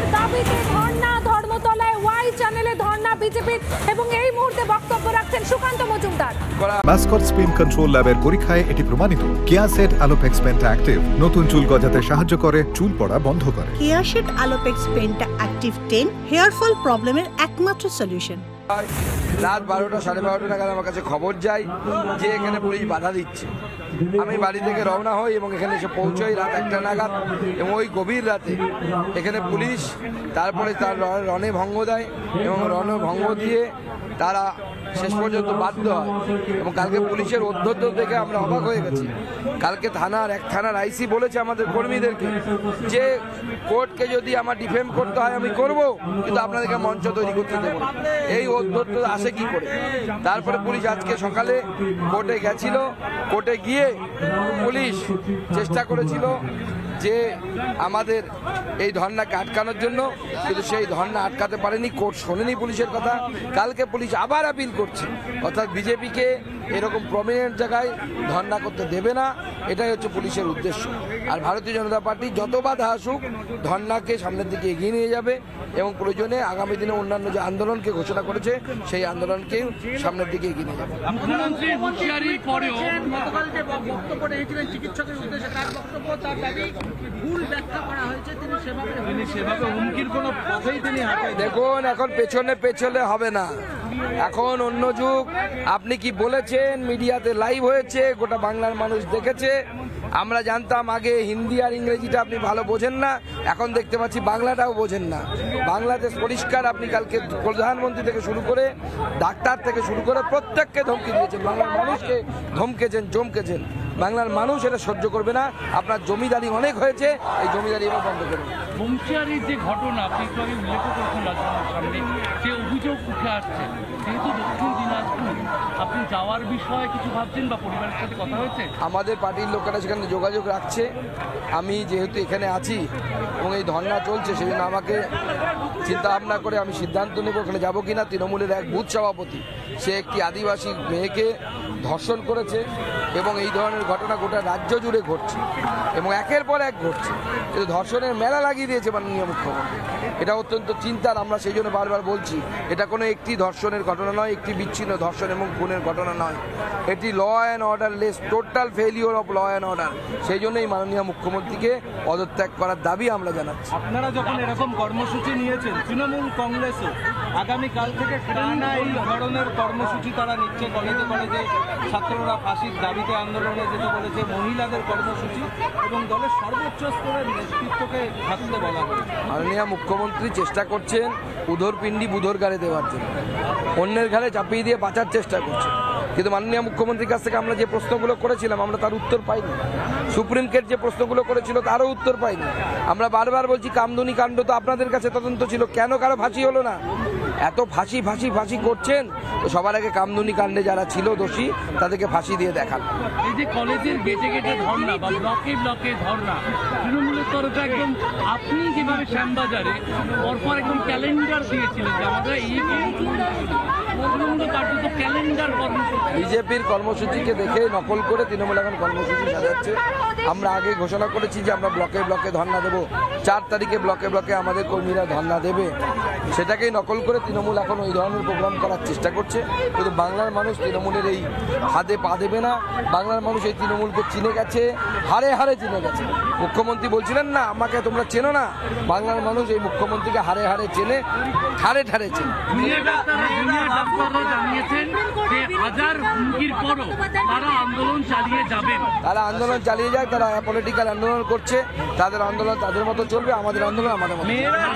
দাবিতে ধর্ণা ধর্মতলায় ওয়াই চ্যানেলে ধর্ণা বিজেপির এবং এই মুহূর্তে বক্তব্য রাখছেন Sukanta Majumdar. Mascot spin control ল্যাবের পরীক্ষায় এটি প্রমাণিত। কেয়াসেট আলোপেক্স পেন্টা অ্যাক্টিভ নতুন চুল গজাতে সাহায্য করে, চুল পড়া বন্ধ করে। Keya Seth Alopex penta active 10 hair fall প্রবলেমের একমাত্র সলিউশন। রাত 12টা 12:30 নাগাদ আমার কাছে খবর যায় যে এখানে পুলিশ বাধা দিচ্ছে। আমি বাড়ি থেকে রওনা হই এবং এখানে এসে পৌঁছাই রাত 1টা নাগাদ এবং ওই গভীর রাতে এখানে পুলিশ তারপরে তার রণে ভঙ্গ দেয় এবং রণে ভঙ্গ দিয়ে তারা শেষ পর্যন্ত বাধ্য হয় এবং কালকে পুলিশের অধ্যত্ত দেখে আমরা অবাক হয়ে গেছি। কালকে এক থানার আইসি বলেছে আমাদের কর্মীদেরকে যে কোর্টকে যদি আমার ডিফেম করতে হয় আমি করব, কিন্তু আপনাদেরকে মঞ্চ তৈরি করতে দেবো। এই অধ্যত্ত আসে কি করে? তারপরে পুলিশ আজকে সকালে কোর্টে গেছিল, কোর্টে গিয়ে পুলিশ চেষ্টা করেছিল যে আমাদের এই ধর্নাকে আটকানোর জন্য, কিন্তু সেই ধর্না আটকাতে পারেনি। কোর্ট শোনেনি পুলিশের কথা। কালকে পুলিশ আবার আপিল করছে, অর্থাৎ বিজেপিকে এরকম প্রমিনেন্ট জায়গায় ধর্না করতে দেবে না, এটাই হচ্ছে পুলিশের উদ্দেশ্য। আর ভারতীয় জনতা পার্টি যত বাধা আসুক ধর্নাকে সামনের দিকে এগিয়ে নিয়ে যাবে এবং প্রয়োজনে আগামী দিনে অন্যান্য যে আন্দোলনকে ঘোষণা করেছে সেই আন্দোলনকে সামনের দিকে এগিয়ে নিয়ে যাবে। দেখুন, এখন পেছনে হবে না, এখন অন্য যুগ। আপনি কি বলেছেন মিডিয়াতে লাইভ হয়েছে, গোটা বাংলার মানুষ দেখেছে। আমরা জানতাম আগে হিন্দি আর ইংরেজিটা আপনি ভালো বোঝেন না, এখন দেখতে পাচ্ছি বাংলাটাও বোঝেন না। বাংলাদেশ পরিষ্কার। আপনি কালকে প্রধানমন্ত্রী থেকে শুরু করে ডাক্তার থেকে শুরু করে প্রত্যেককে ধমকি দিয়েছেন, বাংলার মানুষকে ধমকেছেন, চমকেছেন। বাংলার মানুষ এটা সহ্য করবে না। আপনার জমিদারি অনেক হয়েছে, এই জমিদারি এবার বন্ধ করুন। বংশিয়ারির যে ঘটনা আপনি একটু আগে উল্লেখ করেছেন রাজভবনের সামনে, যে অভিযোগ উঠে আসছে, যেহেতু দক্ষিণ দিনাজপুর, আপনি যাওয়ার বিষয়ে কিছু ভাবছেন বা পরিবারের সাথে কথা হয়েছে? আমাদের পার্টির লোকেরা সেখানে যোগাযোগ রাখছে। আমি যেহেতু এখানে আছি এবং এই ধর্না চলছে, সেই জন্য আমাকে চিন্তা ভাবনা করে আমি সিদ্ধান্ত নেব ওখানে যাবো কিনা। তৃণমূলের এক বুথ সভাপতি, সে একটি আদিবাসী মেয়েকে ধর্ষণ করেছে এবং এই ধরনের ঘটনা গোটা রাজ্য জুড়ে ঘটছে এবং একের পর এক ঘটছে। কিন্তু ধর্ষণের মেলা লাগিয়ে দিয়েছে মাননীয় মুখ্যমন্ত্রী। এটা অত্যন্ত চিন্তার। আমরা সেই জন্য বারবার বলছি এটা কোনো একটি ধর্ষণের ঘটনা নয়, একটি বিচ্ছিন্ন ধর্ষণ এবং খুনের ঘটনা নয়, এটি law and order less, total failure of law and order. সেই জন্যই মাননীয় মুখ্যমন্ত্রীকে পদত্যাগ করার দাবি আমরা জানাচ্ছি। আপনারা যখন এরকম কর্মসূচি নিয়েছেন, তৃণমূল কংগ্রেসও আগামীকাল থেকে টানা এই ধরনের কর্মসূচি তারা নিচ্ছে। কলেজে কলেজে ছাত্ররা ফাঁসির দাবিতে আন্দোলনে যেতে বলেছে, মহিলাদের কর্মসূচি এবং দলের সর্বোচ্চ স্তরের নেতৃত্বকে থাকতে বলা হয়েছে। মাননীয় মুখ্যমন্ত্রী চেষ্টা করছেন উধর পিণ্ডি বুধর গাড়ে দেওয়ার জন্য, অন্যের ঘাড়ে চাপিয়ে দিয়ে বাঁচার চেষ্টা করছেন। কিন্তু মাননীয় মুখ্যমন্ত্রীর কাছ থেকে আমরা যে প্রশ্নগুলো করেছিলাম আমরা তার উত্তর পাইনি। সুপ্রিম কোর্ট যে প্রশ্নগুলো করেছিল তারও উত্তর পাইনি। আমরা বারবার বলছি কামদুনি কাণ্ড তো আপনাদের কাছে তদন্ত ছিল, কেন কারো ফাঁসি হলো না? এত ফাঁসি ফাঁসি ফাঁসি করছেন, তো সবার আগে কামদুনি কাণ্ডে যারা ছিল দোষী তাদেরকে ফাঁসি দিয়ে দেখান। এই যে কলেজের গেটে গেটে ধর্না বা ব্লকে ব্লকে ধর্না, তৃণমূলের তরফে একদম আপনি যেভাবে শ্যামবাজারে পরপর একদম ক্যালেন্ডার দিয়েছিলেন যে আমাদের এই ক্যালেন্ডার কর্মসূচি, বিজেপির কর্মসূচিকে দেখে নকল করে তৃণমূল এখন কর্মসূচি সাজাচ্ছে। আমরা আগে ঘোষণা করেছি যে আমরা ব্লকে ব্লকে ধর্না দেবো, 4 তারিখে ব্লকে ব্লকে আমাদের কর্মীরা ধর্না দেবে। সেটাকেই নকল করে তৃণমূল এখন ওই ধরনের প্রোগ্রাম করার চেষ্টা করছে। কিন্তু বাংলার মানুষ তৃণমূলের এই হাতে পা দেবে না। বাংলার মানুষ এই তৃণমূলকে চিনে গেছে, হারে হারে চিনে গেছে। মুখ্যমন্ত্রী বলছিলেন না আমাকে তোমরা চেনো না, বাংলার মানুষ এই মুখ্যমন্ত্রীকে হারে হারে চেনে, ঠারে ঠারে চেনে। জানিয়েছেন যে হাজার হুমকির পরও তারা আন্দোলন চালিয়ে যাবেন। তারা আন্দোলন চালিয়ে যায়, তারা পলিটিক্যাল আন্দোলন করছে, তাদের আন্দোলন তাদের মতো চলবে, আমাদের আন্দোলন আমাদের মতো।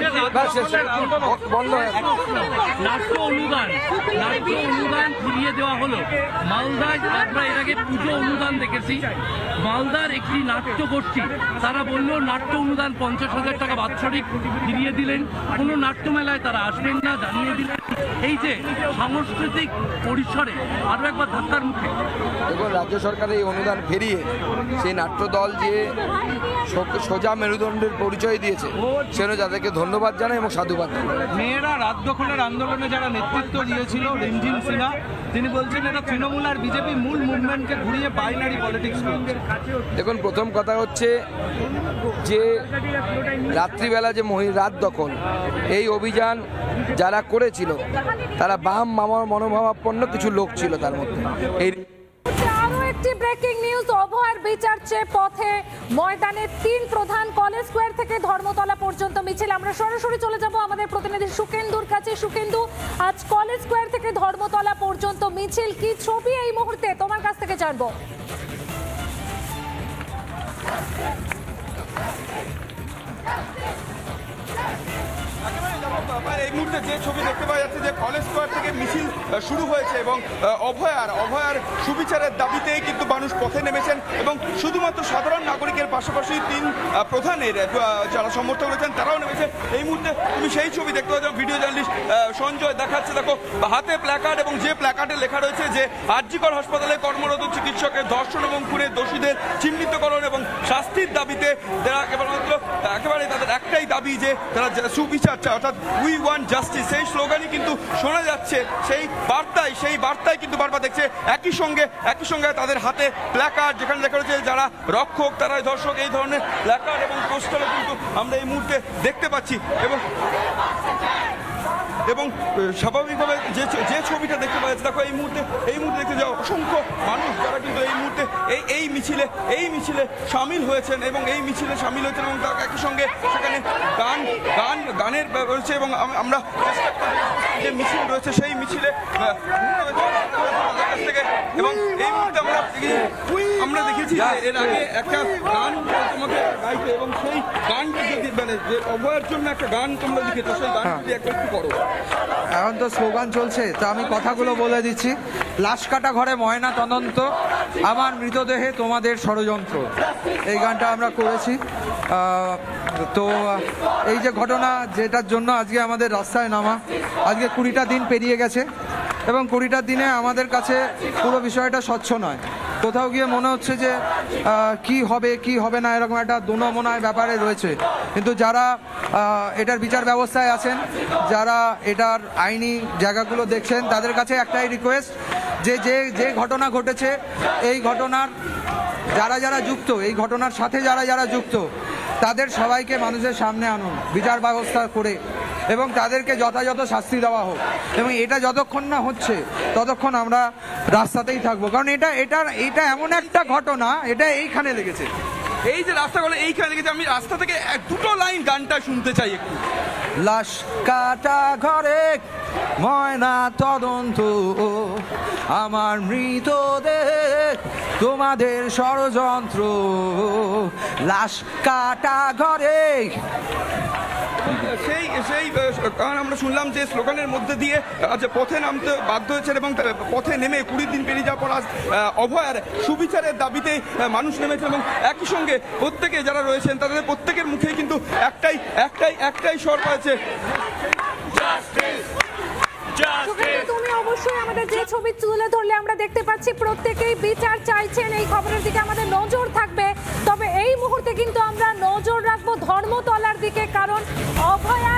বন্ধ হয়ে নাট্য অনুদান ফিরিয়ে দেওয়া হলো। মালদায় আমরা এর আগে পুজো অনুদান দেখেছি, মালদার একটি নাট্য গোষ্ঠী তারা বললো নাট্য অনুদান 50,000 টাকা বাৎসরিক ফিরিয়ে দিলেন, কোনো নাট্যমেলায় তারা আসবেন না জানিয়ে দিলেন। এই যে সাংস্কৃতিক পরিসরে আরো একবার ধাক্কার মুখে। দেখুন, রাজ্য সরকার এই অনুদান ফিরিয়ে সেই নাট্যদল যে সোজা মেরুদণ্ডের পরিচয় দিয়েছে সেজন্য তাদেরকে ধন্যবাদ জানাই এবং সাধুবাদ জানাই। মেয়েরা রাত দখলের আন্দোলনে যারা নেতৃত্ব দিয়েছিল, রিমঝিম সিনহা, তিনি বলছেন এটা তৃণমূল আর বিজেপি মূল মুভমেন্টকে ঘুরিয়ে বাইনারি পলিটিক্স করছে। দেখুন, প্রথম কথা হচ্ছে যে রাত্রিবেলা যে রাত দখল, এই অভিযান যারা করেছিল তারা বাম মামার মনোভাবাপন্ন কিছু লোক ছিল তার মধ্যে। এই আরো একটি ব্রেকিং নিউজ, অভয়ের বিচার চেয়ে পথে ময়দানে 3 প্রধান, কলেজ স্কোয়ার থেকে ধর্মতলা পর্যন্ত মিছিল। আমরা সরাসরি চলে যাব আমাদের প্রতিনিধি সুকেন্দুর কাছে। সুকেন্দু, আজ কলেজ স্কোয়ার থেকে ধর্মতলা পর্যন্ত মিছিল, কি ছবি এই মুহূর্তে তোমার কাছ থেকে জানবো? এই মুহূর্তে যে ছবি দেখতে পাওয়া যাচ্ছে যে কলেজ স্কোয়ার থেকে মিছিল শুরু হয়েছে এবং অভয়ার সুবিচারের দাবিতেই কিন্তু মানুষ পথে নেমেছেন এবং শুধুমাত্র সাধারণ নাগরিকের পাশাপাশি 3 প্রধানের যারা সমর্থক রয়েছেন তারাও নেমেছে। এই মুহূর্তে তুমি সেই ছবি দেখতে পাচ্ছ, ভিডিও জার্নালিস্ট সঞ্জয় দেখাচ্ছে, দেখো হাতে প্ল্যাকার্ড এবং যে প্ল্যাকার্ডে লেখা রয়েছে যে আর.জি.কর হাসপাতালে কর্মরত চিকিৎসকের ধর্ষণ এবং খুনের দোষীদের চিহ্নিতকরণ এবং শাস্তির দাবিতে তারা একেবারে তাদের একটাই দাবি যে তারা সুবিচার চায়, অর্থাৎ উই ওয়ান্ট জাস্টিস। সেই স্লোগানই কিন্তু শোনা যাচ্ছে, সেই বার্তায় কিন্তু বারবার দেখছে। একই সঙ্গে তাদের হাতে প্ল্যাকার্ড যেখানে লেখা রয়েছে যারা রক্ষক তারাই ধর্ষক, এই ধরনের প্ল্যাকার্ড এবং পোস্টারও কিন্তু আমরা এই মুহূর্তে দেখতে পাচ্ছি। এবং স্বাভাবিকভাবে যে ছবিটা দেখতে পাওয়া যাচ্ছে, দেখো এই মুহূর্তে দেখতে যাও অসংখ্য মানুষ যারা কিন্তু এই মুহূর্তে এই মিছিলে সামিল হয়েছেন এবং তার একই সঙ্গে সেখানে গানের রয়েছে এবং আমরা যে মিছিল রয়েছে সেই মিছিলে থেকে এবং এই মুহূর্তে আমরা দেখেছি এর আগে একটা গান তোমাকে গাইতে এবং সেই গানটা যদি মানে যে অভয়ের জন্য একটা গান তোমরা লিখেছো, সেই গান যদি একটু করো। এখন তো স্লোগান চলছে, তো আমি কথাগুলো বলে দিচ্ছি। লাশ কাটা ঘরে ময়না তদন্ত, আমার মৃতদেহে তোমাদের ষড়যন্ত্র, এই গানটা আমরা করেছি। তো এই যে ঘটনা যেটার জন্য আজকে আমাদের রাস্তায় নামা, আজকে 20টা দিন পেরিয়ে গেছে এবং 20টা দিনে আমাদের কাছে পুরো বিষয়টা স্বচ্ছ নয়। কোথাও গিয়ে মনে হচ্ছে যে কি হবে না এরকম একটা দোনমনায় ব্যাপারে রয়েছে। কিন্তু যারা এটার বিচার ব্যবস্থায় আছেন, যারা এটার আইনি জায়গাগুলো দেখছেন, তাদের কাছে একটাই রিকোয়েস্ট যে ঘটনা ঘটেছে, এই ঘটনার যারা যুক্ত, এই ঘটনার সাথে যারা যুক্ত, তাদের সবাইকে মানুষের সামনে আনুন বিচার ব্যবস্থা করে এবং তাদেরকে যথাযথ শাস্তি দেওয়া হোক। এবং এটা যতক্ষণ না হচ্ছে ততক্ষণ আমরা রাস্তাতেই থাকবো, কারণ এটা এমন একটা ঘটনা, এটা এইখানে লেগেছে। এই যে রাস্তাগুলো এইখানে লেগেছে, আমি রাস্তা থেকে 2টো লাইন গানটা শুনতে চাই একটু। লাশ কাটা ঘরে ময়না তদন্ত, আমার মৃতদেহ তোমাদের ষড়যন্ত্র, লাশ কাটা ঘরে। সেই কারণ আমরা শুনলাম যে স্লোগানের মধ্যে দিয়ে পথে নামতে বাধ্য হয়েছেন এবং পথে নেমে 20 দিন পেরিয়ে যাওয়ার পর আজ অভয়ার সুবিচারের দাবিতে মানুষ নেমেছেন এবং একই সঙ্গে প্রত্যেকে যারা রয়েছেন তাদের প্রত্যেকের মুখেই কিন্তু একটাই স্বর পাচ্ছে। তুমি অবশ্যই আমাদের যে ছবি তুলে ধরলে আমরা দেখতে পাচ্ছি প্রত্যেকেই বিচার চাইছেন। এই খবরের দিকে আমাদের নজর থাকবে, তবে এই মুহূর্তে কিন্তু আমরা নজর রাখবো ধর্মতলার দিকে, কারণ অভয়া